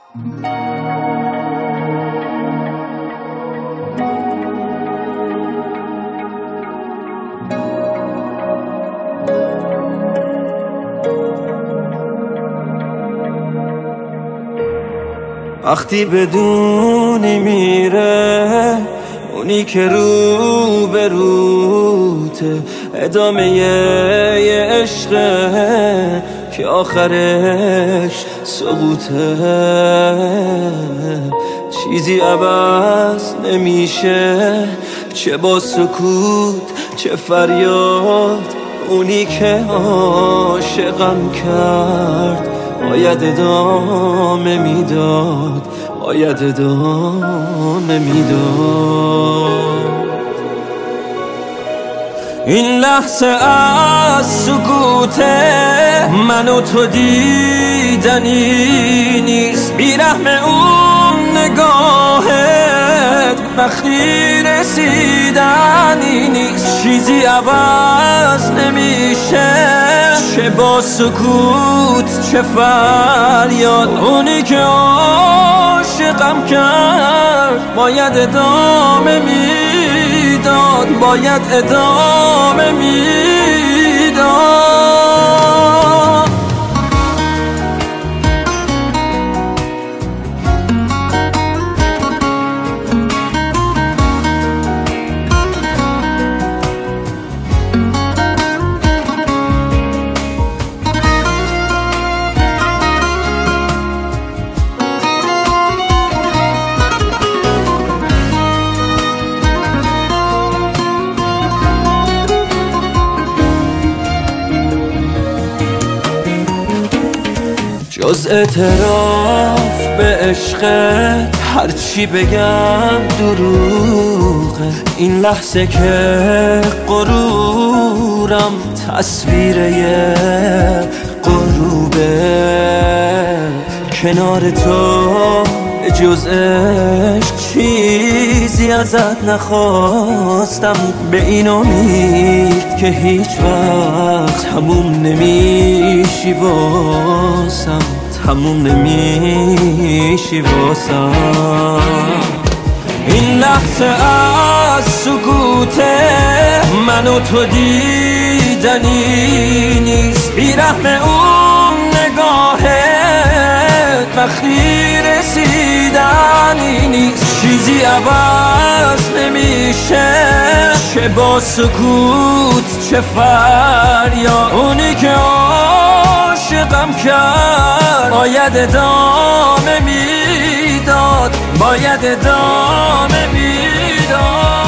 وقتی بدونی میره اونی که رو به روته، ادامه یه عشقه که آخرش سقوطه. چیزی عوض نمیشه، چه با سکوت چه فریاد. اونی که عاشقم کرد باید ادامه میداد، باید ادامه میداد. این لحظه از سکوته من و تو دیدنی نیست، بیرحم اون نگاهت وقتی رسیدنی نیست. چیزی عوض نمیشه، چه با سکوت چه فریاد. اونی که عاشقم کرد باید ادامه میداد، باید ادامه میداد. جز اعتراف به عشقت هرچی بگم دروغه. این لحظه که غرورم تصویر یه غروبه، کنار تو جز عشق چیزی ازت نخواستم، به این امید که هیچ وقت تموم نمیشی واسم، تموم نمیشی واسم. این لحظه از سکوته من و تو دیدنی نیست، بیرحم اون نگاهت وقتی رسیدنی نیست. چیزی عوض نمیشه، چه با سکوت چه فریاد. اونی که عاشقم کرد باید ادامه میداد، باید ادامه میداد.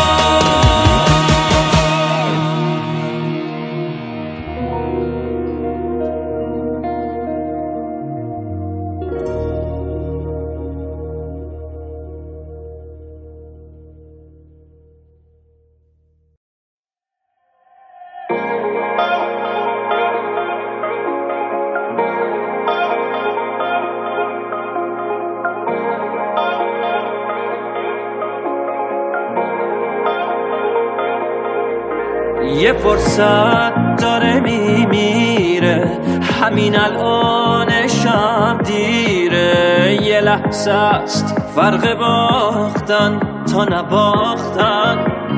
یه فرصت داره میمیره، همین الانشم دیره. یه لحظه است فرق باختن تا نباختن.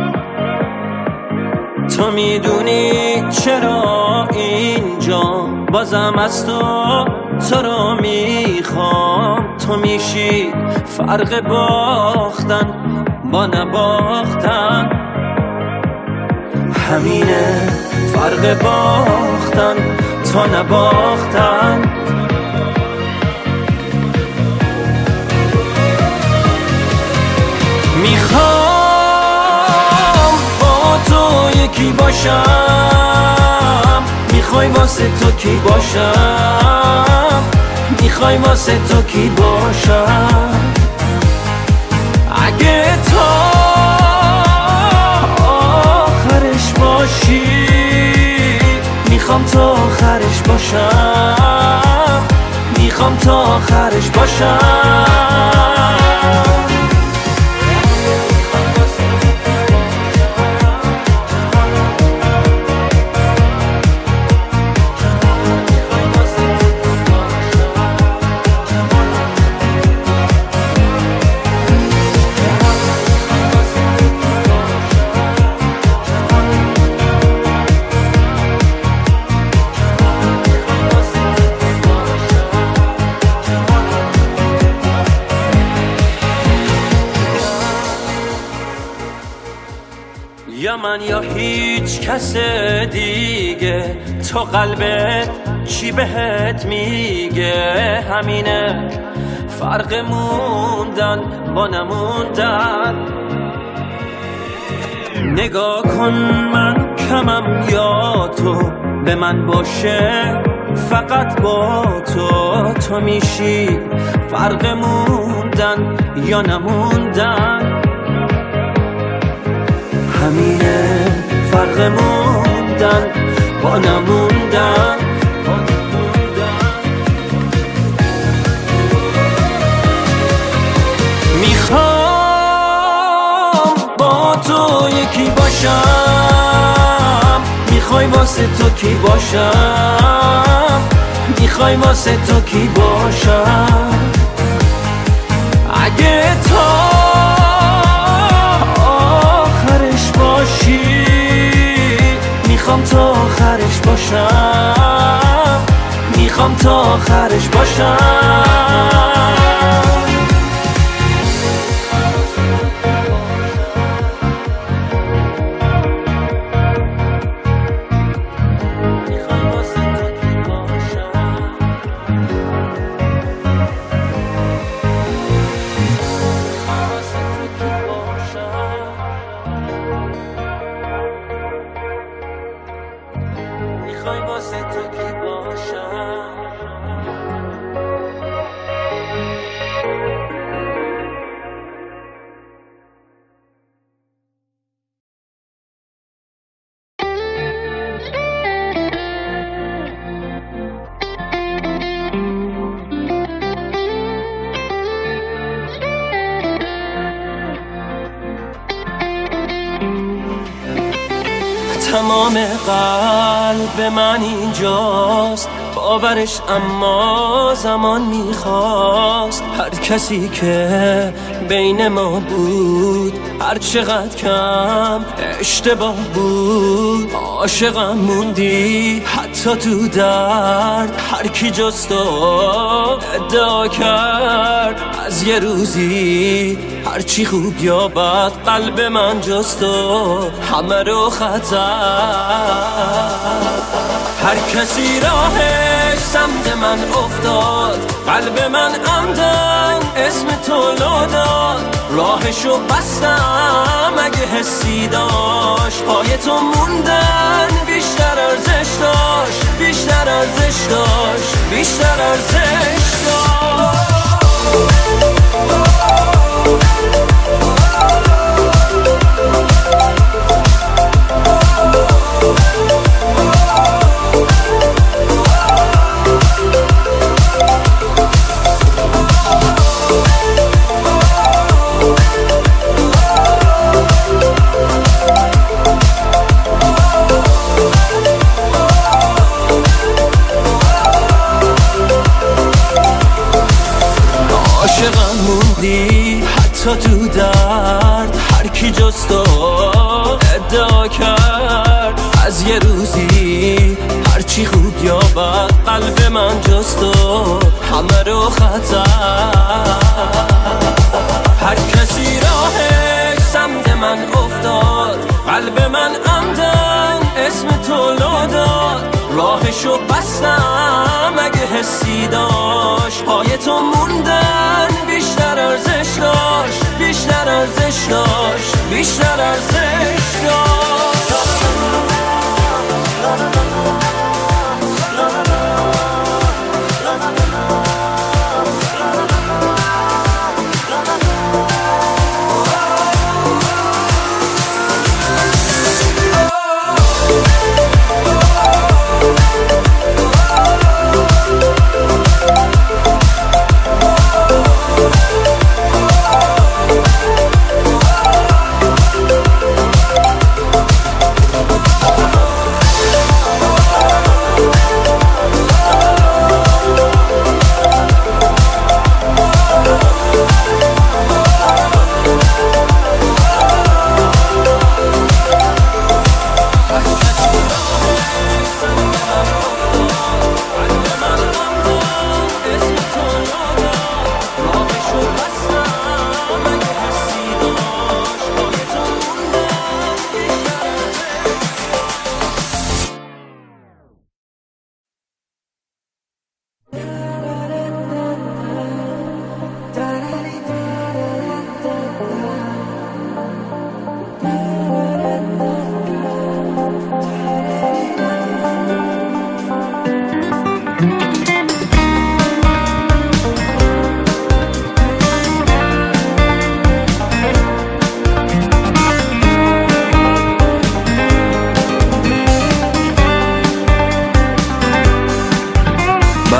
تو میدونی چرا اینجا بازم از تو رو میخوام. تو میشی فرق باختن با نباختن، همینه فرق باختن تا نباختن. میخوام با تو یکی باشم، میخوای واسه تو کی باشم، میخوای واسه تو کی باشم. اگه تا میخوام تا آخرش باشم، میخوام تا آخرش باشم. یا من یا هیچ کس دیگه، تو قلبت چی بهت میگه؟ همینه فرق موندن با نموندن. نگاه کن من کمم یا تو به من باشه، فقط با تو میشی فرق موندن یا نموندن. همینه فرق موندن با نموندن. میخوام با تو یکی باشم، میخوای واسه تو کی باشم، میخوای واسه تو کی باشم. اگه تا آخرش باشی، میخوام تا آخرش باشم، میخوام تا آخرش باشم. تمام قلب من اینجاست، باورش اما زمان میخواست. هر کسی که بین ما بود، هر چقدر کم اشتباه بود، عاشقم موندی حتی تو درد. هر کی جز تو ادعا کرد از یه روزی، هرچی خوب یا بد قلب من جز تو همه رو خطر. هر کسی راهش سمت من افتاد، قلب من عمدن اسم تو لو داد. راهشو بستم اگه حسی داشت، پای تو موندن بیشتر ارزش داشت، بیشتر ارزش داشت، بیشتر ارزش داشت. عاشقم موندی حتی تو درد. هر کی جز تو ادعا کرد از یه روزی، هرچی خوب یا بد قلب من جز تو همه رو خطر. هر کسی راهش سمت من افتاد، قلب من عمدن اسم تو لو داد. راهشو بستم اگه حسی داشت، پای تو موندن بیشتر ارزش داشت، بیشتر ارزش داشت، بیشتر ارزش داشت.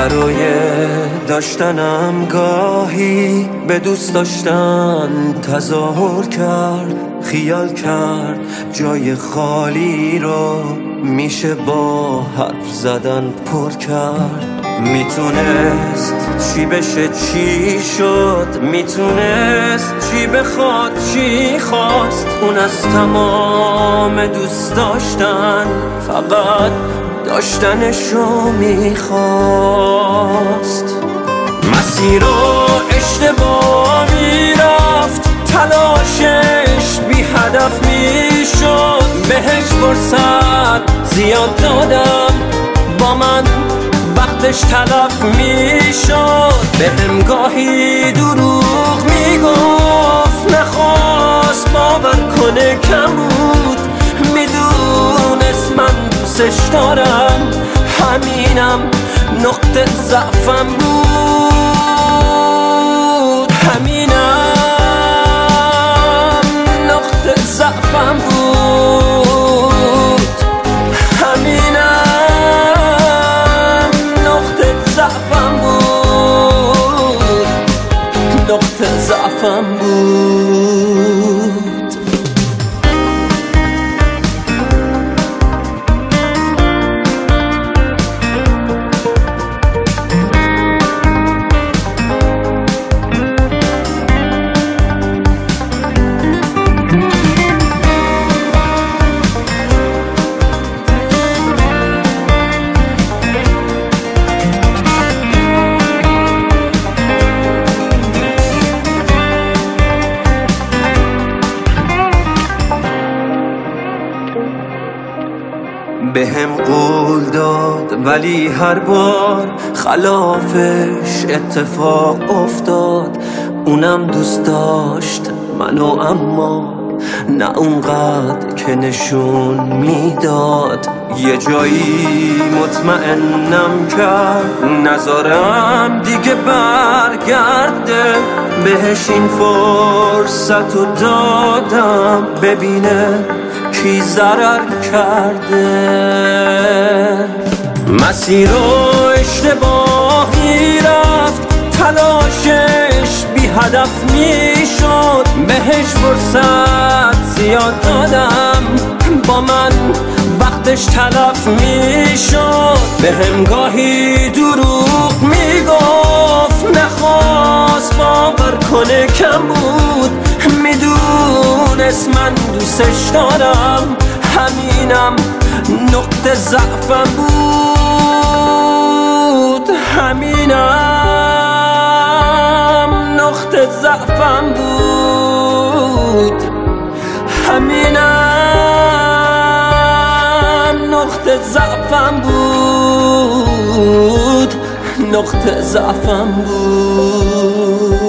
برای داشتنم گاهی به دوست داشتن تظاهر کرد، خیال کرد جای خالی رو میشه با حرف زدن پر کرد. میتونست چی بشه چی شد، میتونست چی بخواد چی خواست. اون از تمام دوست داشتن فقط داشتنشو میخواست. مسیر و اشتباه میرفت، تلاشش بی هدف میشد. بهش فرصت زیاد دادم، با من وقتش تلف میشد. بهم گاهی دروغ میگفت، نخواست باور کنه کم بود. میدونست من دوستش دارم، همینم نقطه ضعفم بود. همینم نقطه ضعفم بود. همینم نقطه ضعفم بود. نقطه ضعفم بود. بهم قول داد ولی هر بار خلافش اتفاق افتاد. اونم دوست داشت منو، اما نه اونقدر که نشون میداد. یه جایی مطمئنم کرد نذارم دیگه برگرده. بهش این فرصت رو دادم ببینه کی ضرر کرده. مسیر و اشتباهی رفت، تلاشش بی هدف میشد. بهش فرصت زیاد دادم، با من وقتش تلف میشد. بهم گاهی دروغ میگفت، نخواست باور کنه کم بود. میدونست من دوستش دارم، همینم نقطه ضعفم بود. همینم نقطه ضعفم بود. همینم نقطه ضعفم بود. نقطه ضعفم بود.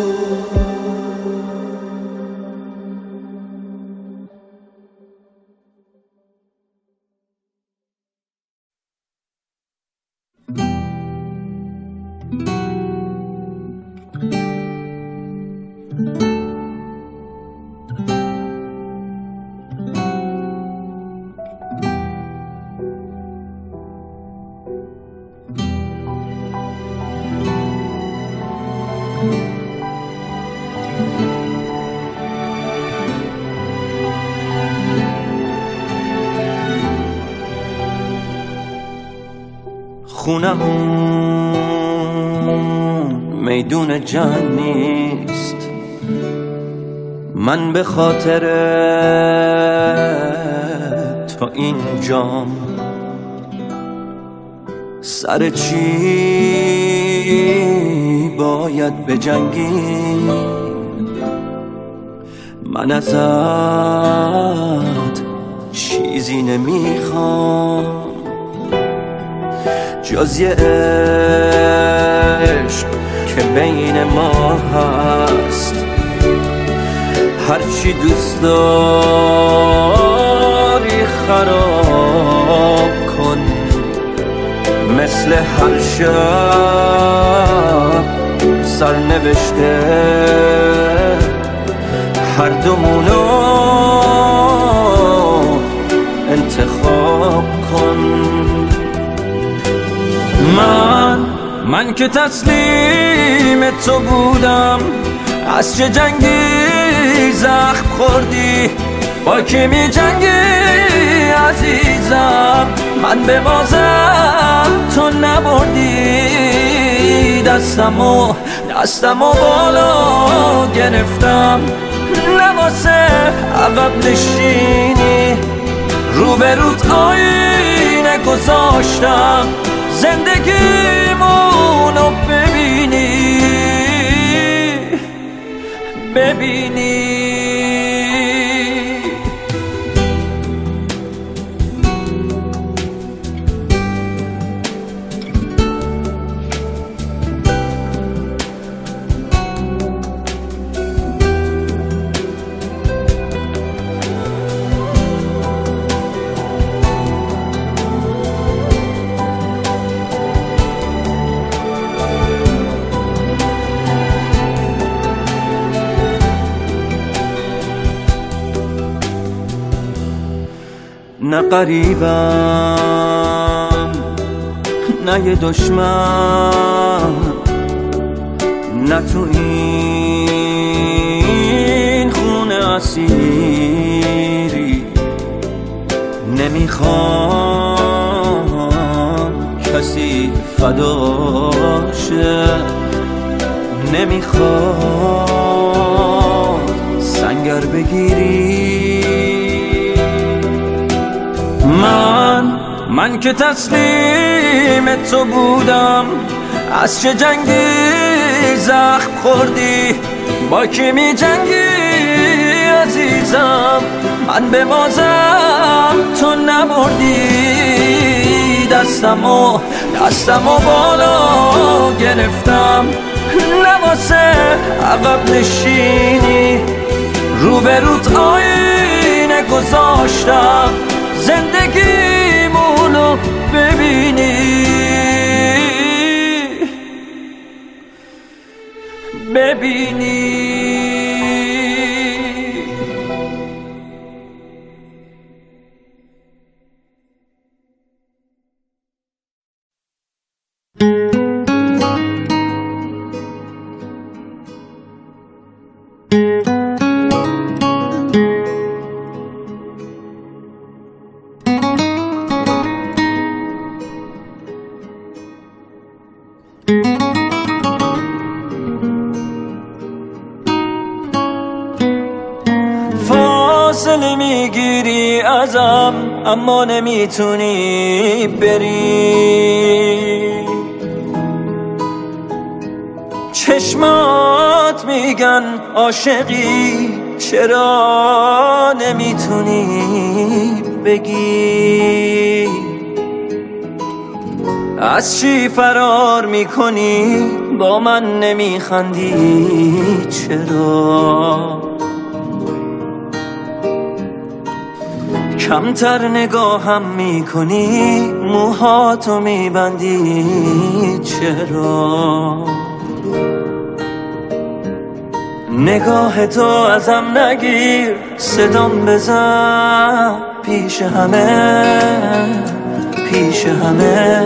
خونمون میدون جنگ نیست، من به خاطر تو اینجام. سر چی باید بجنگی؟ من ازت چیزی نمیخوام جز یه عشق که بین ما هست. هرچی دوست داری خراب کن، مثل هر شب سرنوشته هر دومونو انتخاب کن. من من که تسلیم تو بودم، از چه جنگی زخم خوردی؟ با کی می جنگی عزیزم؟ من به بازم تو نبردی. دستمو بالا گرفتم، لباس عقب نشینی، روبروت آینه گذاشتم زندگیمونو ببینی. نه قریبم نه یه دشمن، نه تو این خونه اسیری. نمیخوام کسی فداشه، نمیخوام سنگر بگیری. من که تسلیم تو بودم، از چه جنگی زخم خوردی؟ با کی می جنگی عزیزم؟ من به بازم تو نبردی. دستمو بالا گرفتم، لباس عقب نشینی، روبروت آینه گذاشتم زندگیمونو ببینی. فاصله میگیری ازم، اما نمیتونی بری. چشمات میگن عاشقی، چرا نمیتونی بگی؟ از چی فرار میکنی؟ با من نمیخندی چرا؟ کمتر نگاهم میکنی، موهاتو میبندی چرا؟ نگاه تو ازم نگیر، صدام بزن پیش همه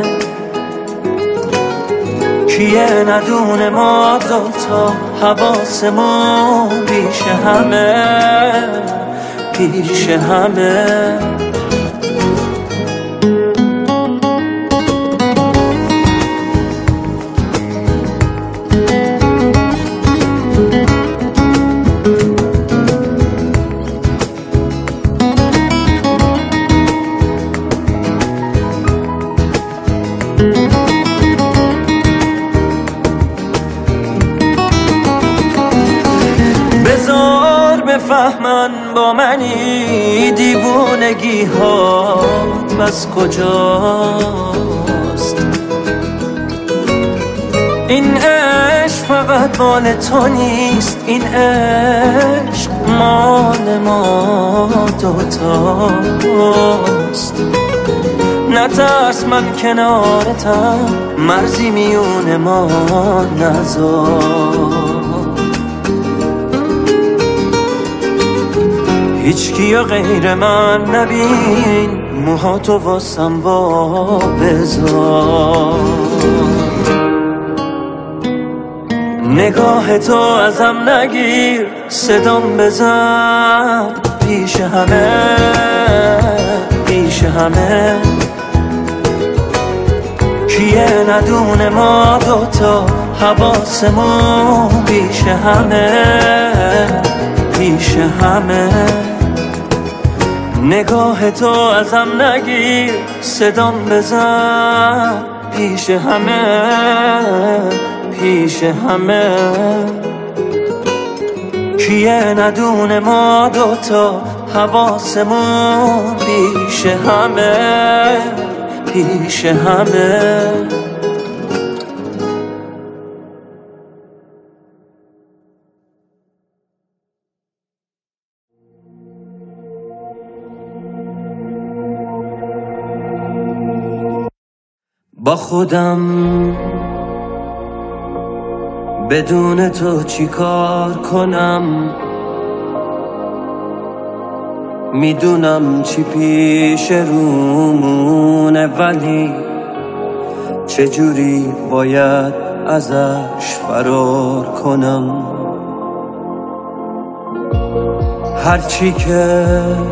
کیه ندونه ما دوتا حواسمون پیش همه. بفهمن با منی دیوونگی هات بس کجاست؟ این عشق فقط مال تو نیست، این عشق مال ما دوتاست. نترس من کنارتم، مرزی میون ما نذار. هیچ کیو غیر من نبین، موهاتو واسم وا بذار. نگاه تو ازم نگیر، صدام بزن پیش همه، پیش همه. کیه ندونه ما دوتا حواسمون پیش همه، پیش همه. نگاه تو ازم نگیر، صدام بزن پیش همه، پیش همه. کیه ندونه ما دوتا حواسمون پیش همه، پیش همه. با خودم بدون تو چی کار کنم، میدونم چی پیش رومونه، ولی چجوری باید ازش فرار کنم. هرچی که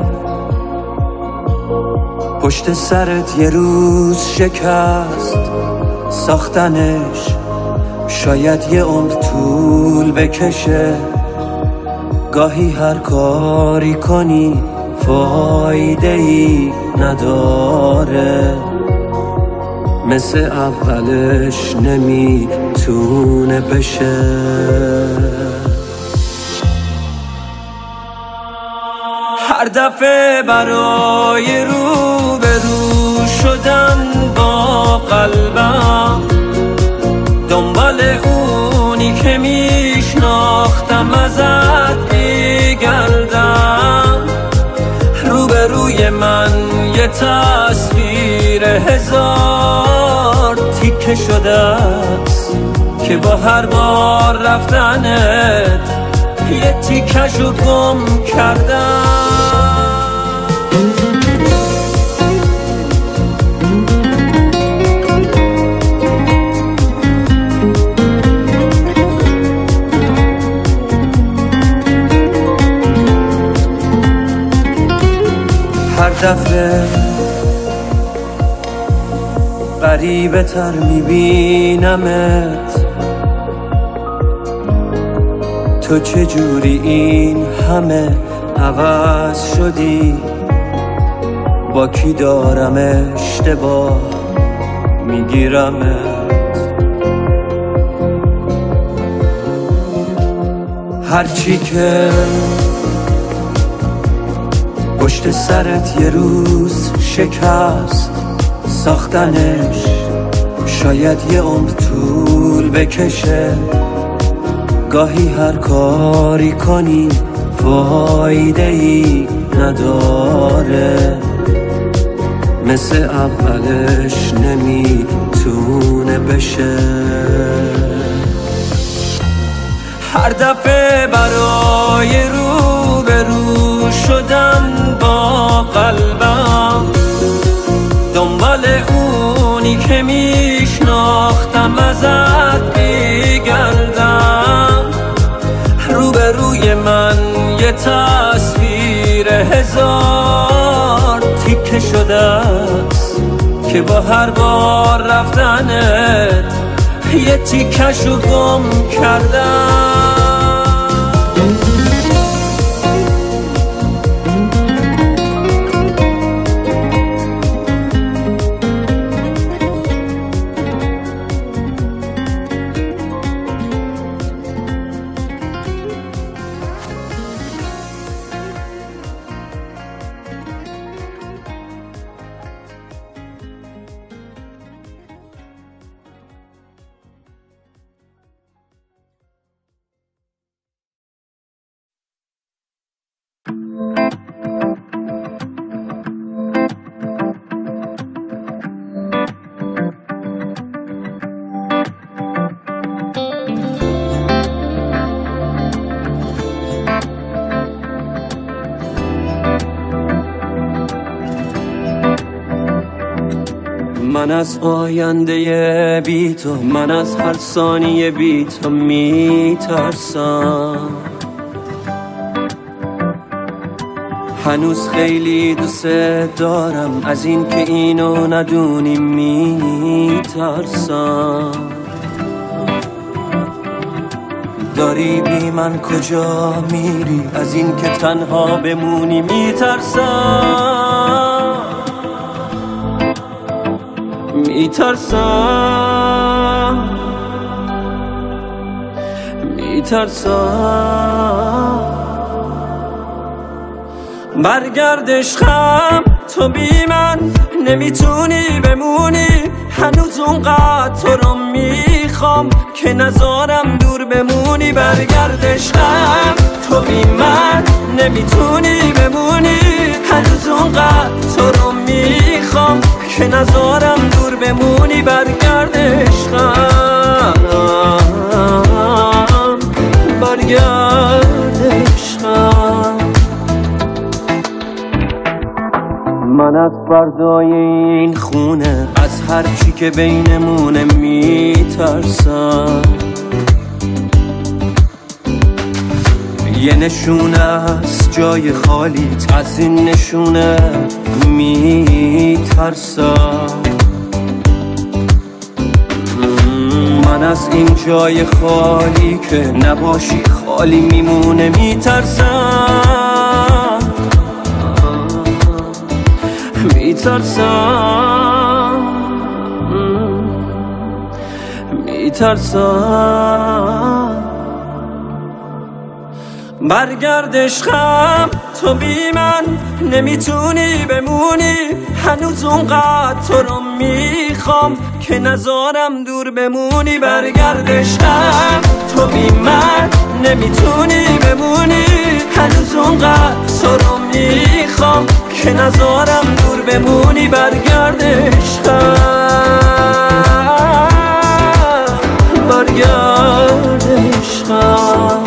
پشت سرت یه روز شکست، ساختنش شاید یه عمر طول بکشه. گاهی هر کاری کنی فایده ای نداره، مثل اولش نمیتونه بشه. هر دفعه برای روبرو شدن با قلبم، دنبال اونی که میشناختم ازت میگردم. روبروی من یه تصویر هزار تیکه شده است که با هر بار رفتنت یه تیکشو گم کردم. هر دفعه غریبه تر میبینمت، تو چجوری این همه عوض شدی؟ با کی دارم اشتباه میگیرمت؟ هرچی که پشت سرت یه روز شکست، ساختنش شاید یه عمر طول بکشه. گاهی هر کاری کنی فایده ای نداره، مثل اولش نمیتونه بشه. هر دفعه برای روبرو شدن با قلبم، دنبال اونی که میشناختم ازت میگردم. روبروی من یه تصویر هزار تیکه شده است که با هر بار رفتنت یه تیکشو گم کردم. من از آینده بی تو، من از هر ثانیه بی تو میترسم. هنوز خیلی دوست دارم، از این که اینو ندونی میترسم. داری بی من کجا میری، از این که تنها بمونی میترسم. میترسم برگرد عشقم، تو بی من نمیتونی بمونی. هنوز اونقدر تو رو میخوام که نذارم دور بمونی. برگرد عشقم، تو بی من نمیتونی بمونی. هنوز اونقدر تو رو میخوام که نذارم دور بمونی. برگرد عشقم، برگرد عشقم. من از فردای این خونه، از هر چی که بینمونه میترسم. یه نشونه از جای خالیت، از این نشونه میترسم. من از این جای خالی که نباشی خالی میمونه میترسم. میترسم برگرد عشقم، تو بی من نمیتونی بمونی. هنوز اونقدر تو رو میخوام که نذارم دور بمونی. برگرد عشقم، تو بی من نمیتونی بمونی. هنوز اونقدر تو رو میخوام که نذارم دور بمونی. برگرد عشقم، برگرد عشقم.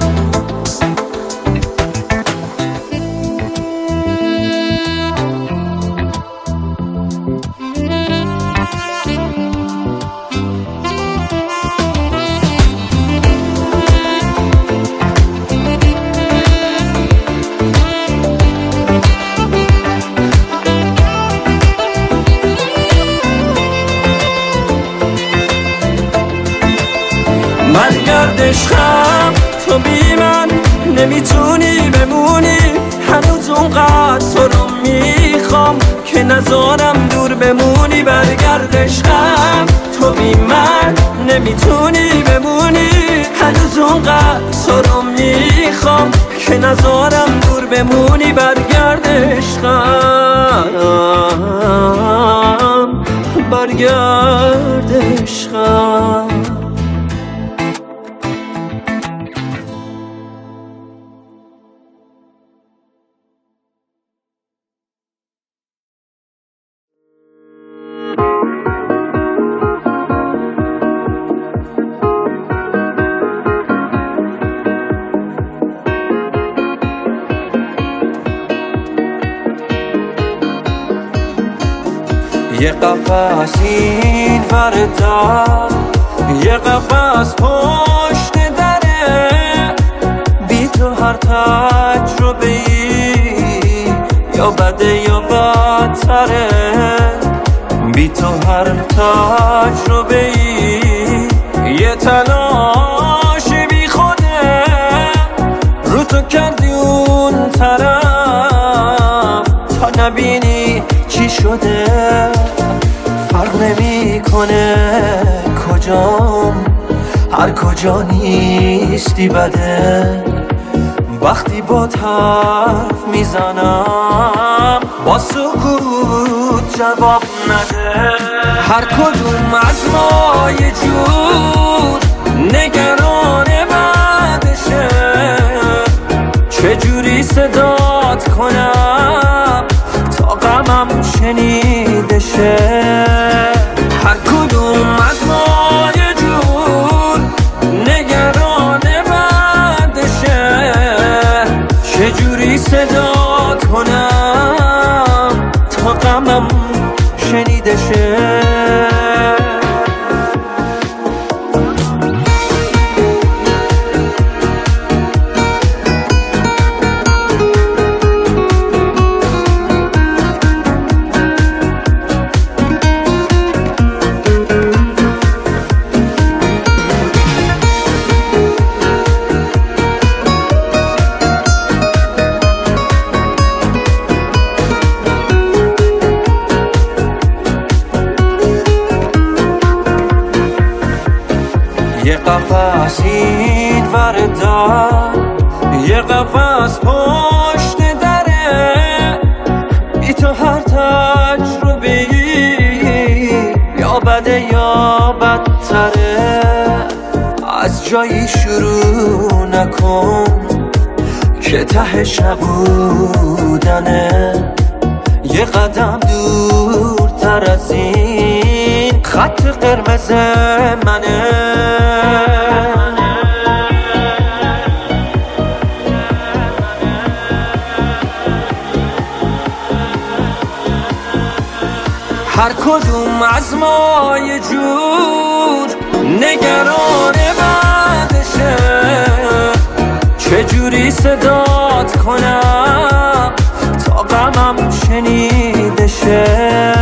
برگرد عشقم، تو بی من نمیتونی بمونی. هنوز اونقدر تو رو میخوام که نذارم دور بمونی. برگرد عشقم، تو بی من نمیتونی بمونی. هنوز اونقدر تو رو میخوام که نذارم دور بمونی. برگرد عشقم، برگرد عشقم. یه قفس این ورده، یه قفس پشت دره. بی تو هر تجربه ای یا بده یا بدتره. بی تو هر تجربه ای یه تلاش بی خوده. رو تو کردی اون طرف تا نبینی چی شده. فرق نمیکنه کجام، هر کجا نیستی بده. وقتی با حرف میزنم با سکوت جواب نده. هر کدوم از ما یه جور نگران بعدشه. چجوری صدات کنم تا غمم شنیده شه. هر کدوم از ما یه جور نگران بعدشه. چجوری صدات کنم تا غمم شنیده شه. یه قفس این ور در، یه قفس پشت دره، بی تو هر تجربی یا بده یا بدتره. از جایی شروع نکن که تهش نبودنه، یه قدم دورتر از این خط قرمز منه. هر کدوم از ما یه جور نگران بعدشه، چجوری صدات کنم تا غمم شنیده شه.